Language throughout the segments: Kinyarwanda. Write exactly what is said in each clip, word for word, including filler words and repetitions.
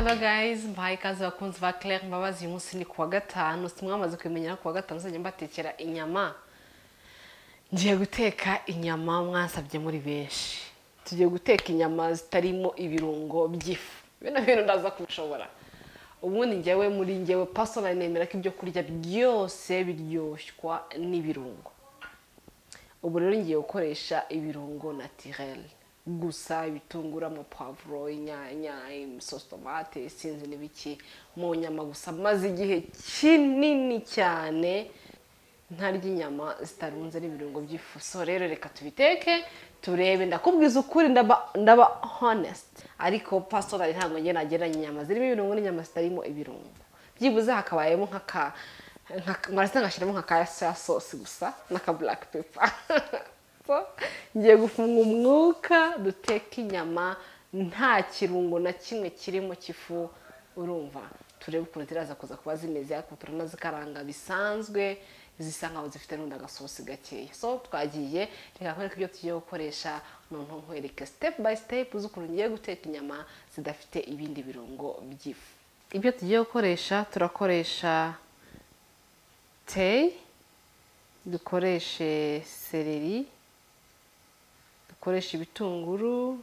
Hello guys, mbaye ikaze bakunzi ba Claire Mbabazi. Uyu munsi ni kuwa gatanu, simwamaze kumenyera kuwa gatanu uzajya mbatekera inyama. Ngiye guteka inyama mwansabye muri benshi. Tugiye guteka inyama zitarimo ibirungo by'ifu. Bino bintu ndaza kubishobora. Ubundi njyewe muri njyewe personally nemera ko ibyo kurya byose biryoshywa n'ibirungo. Ubu rero ngiye gukoresha ibirungo naturel. Gusa ibitunguru mu poivro, inyanya, sauce tomate, sinzi n'ibiki mu nyama gusa maze igihe kinini cyane ntarya inyama zitarunze n'ibirungo by'ifu. So rero reka tubiteke turebe, ndakubwiza ukuri, ndaba ndaba honest, ariko personally ntabwo ngiye nageranya inyama zirimo ibirungo n'inyama zitarimo ibirungo. Byibuze hakabayemo nkaka nka ngashyiramo nka ka sauce gusa n'aka black pepper. Ngiye gufunga umwuka duteka inyama nta kirungo na kimwe kirimo kifu. Urumva turebe ukuntu ziraza kuza kuba zimeze, ariko turanazikaranga bisanzwe zisa nkaho zifite n'undi agasosi gakeya. So twagiye reka kwereka ibyo tugiye gukoresha, noneho nkwereke step by step z'ukuntu ngiye guteka inyama zidafite ibindi birungo by'ifu. Ibyo tugiye gukoresha, turakoresha tey, dukoreshe seleri, dukoresha ibitunguru,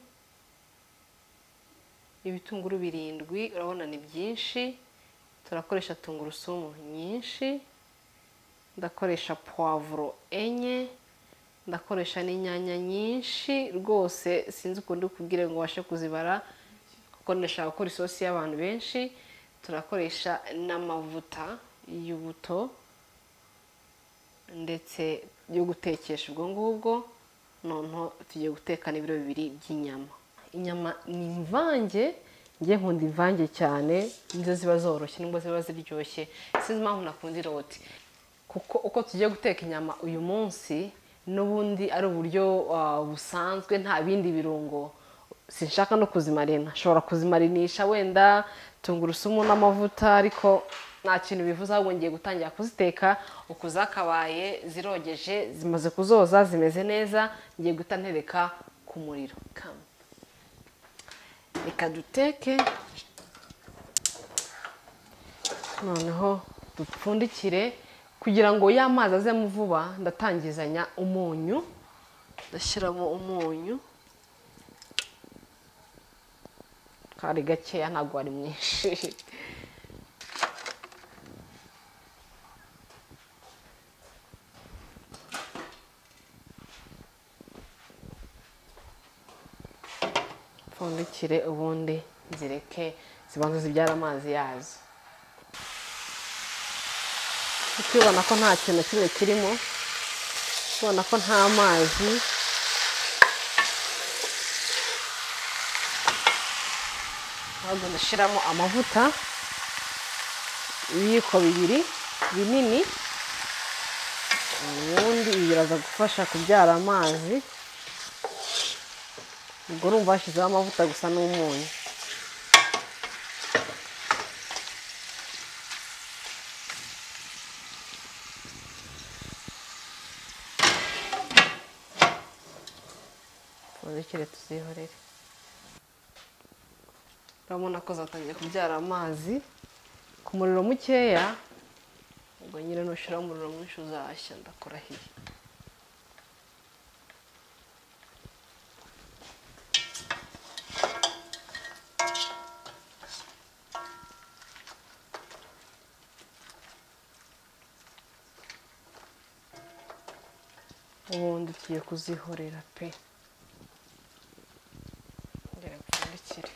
ibitunguru birindwi, urabona ni byinshi. Turakoresha tungurusumu nyinshi, ndakoresha poivro enye, ndakoresha n'inyanya nyinshi rwose, sinzi uko ndi kubwire ngo washe kuzibara kuko ndashaka gukora isosi y'abantu benshi. Turakoresha n'amavuta y'ubuto ndetse yo gutekesha ubwo ngubwo. Noneho tugiye guteka n'ibiro bibiri by'inyama. Inyama ni imvange, ngiye nkunda imvange cyane, nizo ziba zoroshye nubwo ziba ziryoshye. Sinzi impamvu nakunda iroti, kuko uko tugiye guteka inyama uyu munsi n'ubundi ari uburyo busanzwe nta bindi birungo, sinshaka no kuzimarina. Nshobora kuzimarinisha wenda tungurusumu n'amavuta, ariko nta kintu bivuze, ahubwo ngiye gutangira kuziteka uko zakabaye zirogeje, zimaze kuzoza zimeze neza. Ngiye guta ntereka ku muriro. Reka duteke, noneho dupfundikire kugira ngo ya mazi azemo vuba. Ndatangizanya umunyu, ndashyiramo umunyu kari gakeya, ntabwo ari mwinshi. Pfundikire ubundi zireke zibanze zibyara amazi yazo. Ukibona ko nta kintu kimwe kirimo, ubona ko nta mazi, ahubwo ndashyiramo amavuta ibiyiko bibiri binini, ubundi biraza gufasha kubyara amazi. Ubwo urumva hashyizeho amavuta gusa n'umunyu. Pfundikire tuzihorere. Urabona ko zatangiye kubyara amazi ku muriro mukeya, ubwo nyine nushyiraho umuriro mwinshi uzashya, ndakurahiye. Ubundi tugiye kuzihorera pe. Ngere mpfundikire.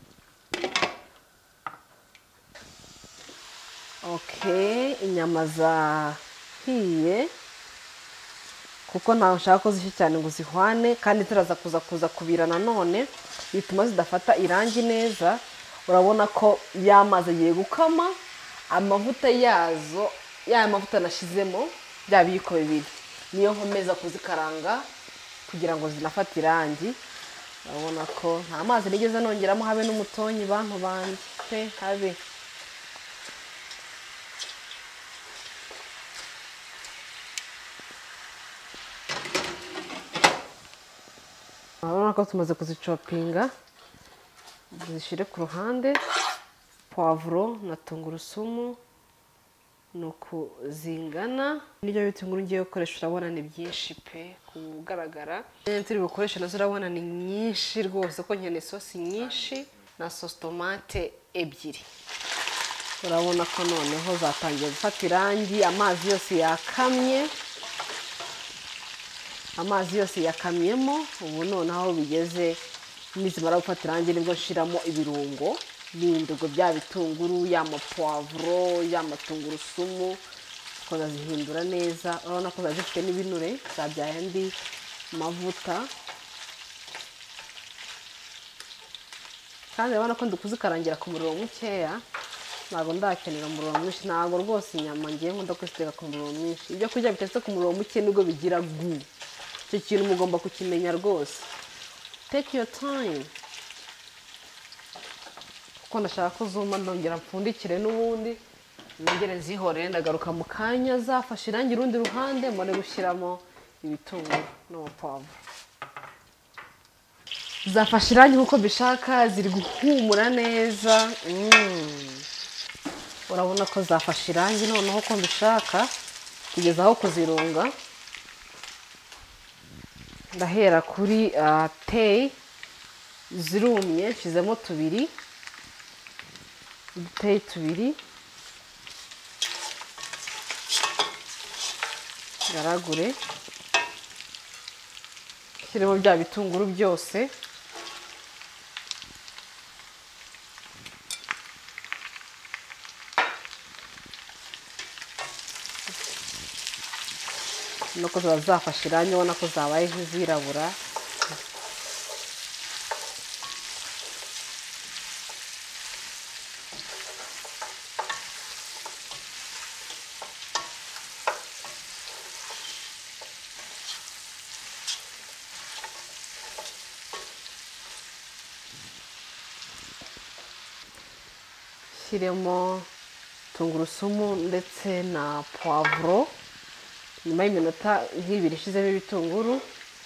Okay, inyama zahiye kuko ntaho nshaka ko zishya cyane ngo zihwane, kandi turaza kuza kuza kubira nanone bituma zidafata irangi neza. Urabona ko yamazi agiye gukama, amavuta yazo, ya mavuta nashizemo bya biyiko bibiri, niyo nkomeza kuzikaranga kugira ngo zinafate irangi. Urabona ko nta mazi nigeze nongeramo, habe n'umutonyi bantu banje pe, habe. Urabona ko tumaze kuzicopinga, zishire ku ruhande. poivro na tungurusumu nuko zingana. Nibyo bitunguru ngiye gukoresha urabona ni byinshi pe kugaragara. Turi bukoresha nazo urabona ni nyinshi rwose ko nkeneye isosi nyinshi na sauce tomate ebyiri. Urabona ko noneho zatangiye gufata irangi, amazi yose yakamye. Amazi yose yakamyemo, ubu noneho bigeze nizimara gufata irangi nibwo nshiramo ibirungo bindi ubwo bya bitunguru, ya poivro, ya tungurusumu, ko zihindura neza. Urabona ko zifite n'ibinure zabyaye ndi mavuta, kandi urabona ko ndikuzikarangira ku muriro mukeya, ntabwo ndakenera umuriro mwinshi. Ntabwo rwose inyama ngiye nkunda kuziteka ku muriro mwinshi. Ibyo kurya bitetse ku muriro muke nibwo bigira gu. Icyo kintu mugomba kukimenya rwose. Take your time. Kuko ndashaka ko zuma ndongera mpfundikire n'ubundi nongere zihorere, ndagaruka mu kanya zafashe irangi urundi ruhande mbone gushyiramo ibitunguru no poivro. Zafashe irangi nkuko bishaka, ziri guhumura neza. Urabona ko zafashe irangi noneho ko mbishaka, kugeza aho kuzirunga. Ndahera kuri tei zirumye, nshizemo tubiri, udutei tubiri, garagure, shyiremo bya bitunguru byose, nuko ziba zafashe irangi, ubona ko zabaye nk'izirabura. Shyiremo tungurusumu ndetse na poivro. Nyuma y'iminota nk'ibiri ishizemo ibitunguru,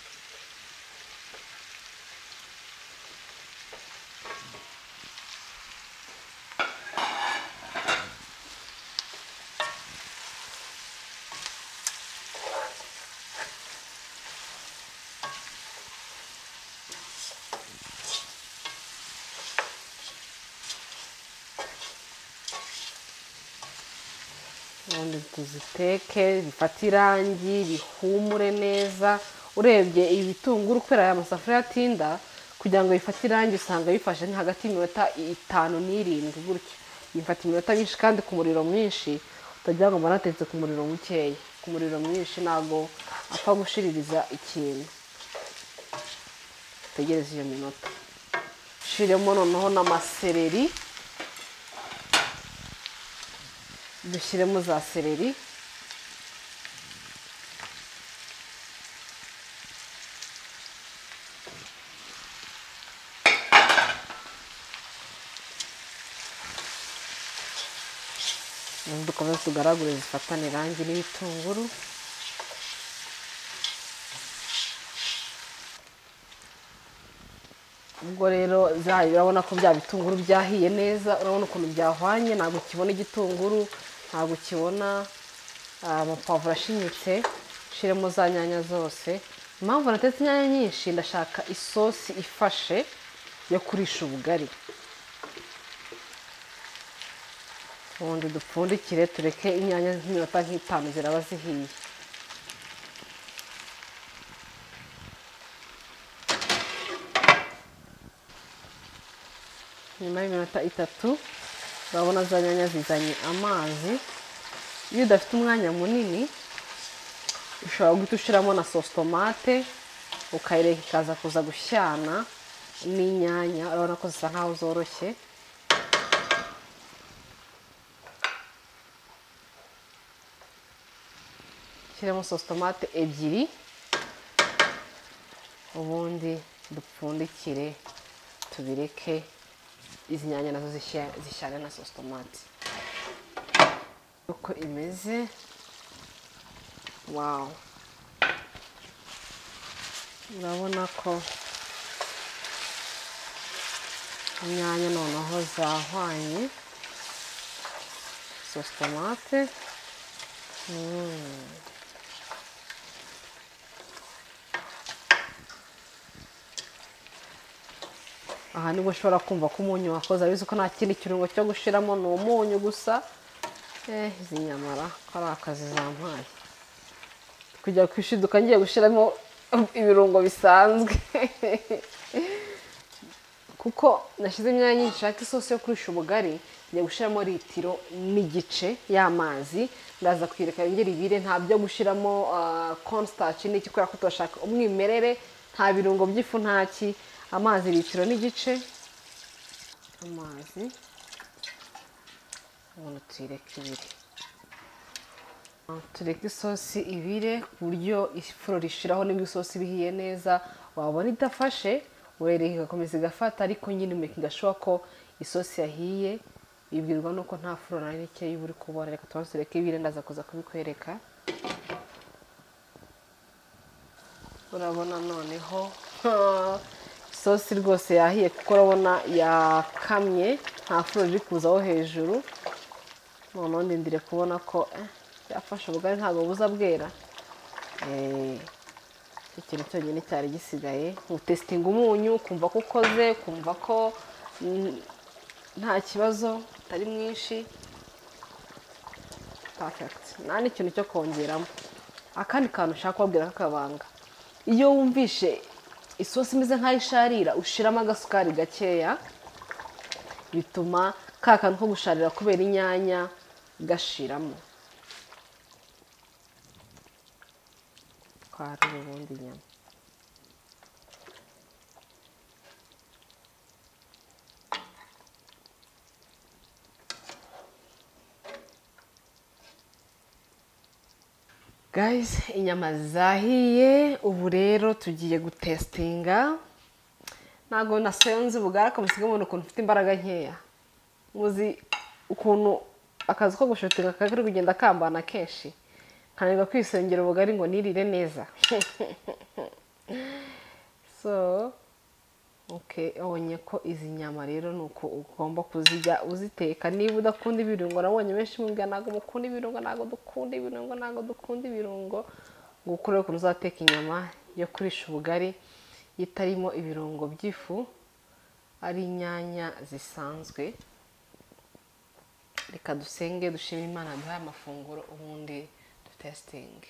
ubundi tuziteke bifate irangi bihumure neza. Urebye ibi bitunguru kubera aya masafuriya atinda kugira ngo bifate irangi, usanga bifashe nka hagati y'iminota itanu n'irindwi gutyo. Bifata iminota myinshi kandi ku muriro mwinshi, utagira ngo mbanatetse ku muriro mukeya. Ku muriro mwinshi ntabwo apfa gushiririza ikintu. Tegereza iyo minota. Shiremo noneho n'amasereri, dushyiremo za seleri, dukomeze tugaragure zifatane irangi n'ibitunguru. Ubwo rero urabona ko bya bitunguru byahiye neza, urabona ukuntu byahwanye, ntabwo ukibona igitunguru, ntabwo ukibona amapavuro ashinyitse. Shiremo za nyanya zose. Impamvu natetse inyanya nyinshi, ndashaka isosi ifashe yo kurisha ubugari. Ubundi dupfundikire tureke inyanya nk'iminota nk'itanu ziraba zihiye. Nyuma y'iminota itatu urabona za nyanya zizanye amazi. Iyo udafite umwanya munini ushobora guhita ushyiramo na sauce tomate ukayireka ikaza kuza gushyana n'inyanya. Urabona ko zisa nkaho zoroshye. Shyiramo sauce tomate ebyiri, ubundi dupfundikire tubireke izi nyanya nazo zishyane na sauce tomate. Uko imeze, wow, urabona ko inyanya noneho zahwanye. sauce tomate. Mm. Aha nibwo ushobora kumva ko umunyu wakoze, abizi ko nta kindi kirungo cyo gushiramo, ni umunyu gusa. Eh, izi nyamara ko ari akazi zampaye kujya kwishiduka ngiye gushiramo ibirungo bisanzwe kuko nashize imyanya nyinshi nshaka isosi yo kurisha ubugari, ngiye gushiramo litiro n'igice y'amazi, ndaza kwireka yongera ibire, nta byo gushiramo uh, cornstarch n'iki kubera ko turashaka umwimerere, nta birungo by'ifu ntaki. Amazi litiro n'igice, amazi ubundi tuyireke ibire, tureke isosi ibire ku buryo ifuro rishiraho nibwo isosi bihiye neza. Wabona idafashe urereka igakomeza igafata, ariko nyine making sure ko isosi yahiye, ibwirwa nuko nta furo na rike y'uburi kubona. Reka tureke ibire, ndaza kuza kubikwereka. Urabona noneho isosi rwose yahiye kuko urabona yakamye, nta furo riri kuzaho hejuru. Noneho ndindire kubona ko eh, yafashe ubugari ntabwo buza bwera. Eh, ikintu cyonyine cyari gisigaye utestinga umunyu, kumva ko ukoze, kumva ko nta kibazo utari mwinshi. Perfect. Nta n'ikintu cyo kongeramo. Akandi kantu ushaka kubabwira k'akabanga, iyo wumvishe isosi imeze nk'aho isharira, ushiramo agasukari gakeya, bituma ka kantu ko gusharira kubera inyanya gashiramo. Twarira ubundi inyama. Guys, inyama zahiye, ubu rero tugiye gutestinga. Ntago nasonze ubugari akamusiga umuntu ukuntu ufite imbaraga nkeya. Muzi ukuntu akazi ko gushotinga kagari kugenda kambana kenshi, nkanirwa kwisengera ubugari ngo nirire neza. So okay, abonye ko izi nyama rero nuko ugomba kuzijya uziteka. Niba udakunda ibirungo, nabonye benshi mumbwira ntago mukunda ibirungo, ntago dukunda ibirungo, ntago dukunda ibirungo, ngo ukore ukuntu uzateka inyama yo kurisha ubugari itarimo ibirungo by'ifu, ari inyanya zisanzwe. Reka dusenge dushime Imana duhaye amafunguro, ubundi dutestinge.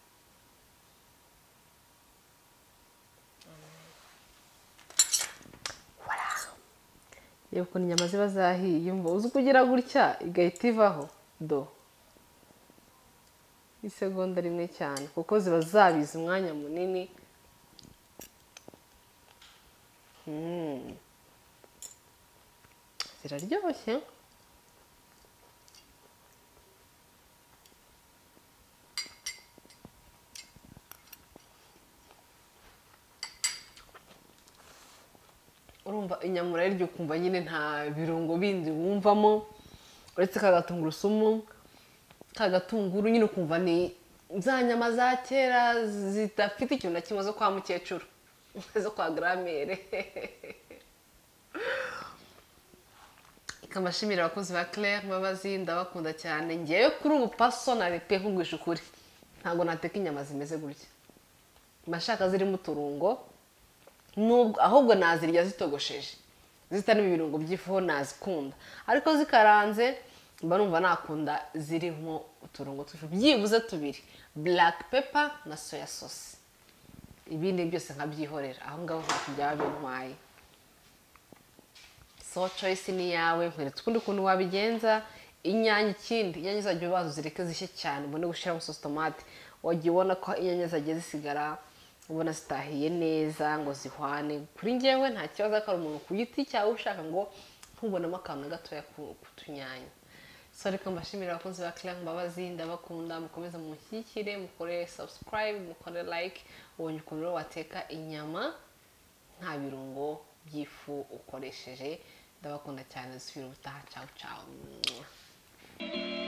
Reba ukuntu inyama ziba zahiye, yumva uzi kugira gutya igahita ivaho do isegonda rimwe cyane, kuko ziba zabize umwanya munini. Hmm. Ziraryoshye. Urumva inyama urayirya ukumva nyine nta birungo bindi wumvamo uretse ka gatungurusumu, ka gatunguru, nyine ukumva ni za nyama za kera zidafite ikintu na kimwe zo kwa mukecuru, zo kwa gramere. Ikamashimira abakozi ba Claire Mbabazi, ndabakunda cyane. Ngewe kuri ubu personally pe nkugwisha ukuri, ntago nateka inyama zimeze gutya. Mashaka zirimo uturungo, nubwo ahubwo nazirya zitogosheje, zitarimo ibirungo by'ifu nazikunda, ariko zikaranze mba numva nakunda zirimo uturungo tufu byibuze tubiri, black pepper na soya sauce. Ibindi byose nkabyihorera, aho ngaho nta byaba bintwaye. So choice ni yawe, nkweretse ukundi kuntu wabigenza. Inyanya, ikindi inyanya zajya ubazo zireke zishye cyane, ubone gushiramo sauce tomate. Wagiye ubona ko inyanya zagiye zisigara, ubona zitahiye neza ngo zihwane. Kuri njyewe nta kibazo, akari umuntu ku giti cyawe ushaka ngo ntubonemo akantu gatoya kutunyanya. So reka mbashimira abakunzi ba Claire Mbabazi, ndabakunda, mukomeze mushyigikire, mukore subscribe, mukore like. Ubonye ukuntu rero wateka inyama nta birungo by'ifu ukoresheje. Ndabakunda cyane, dusubira ubutaha. Ciao ciao.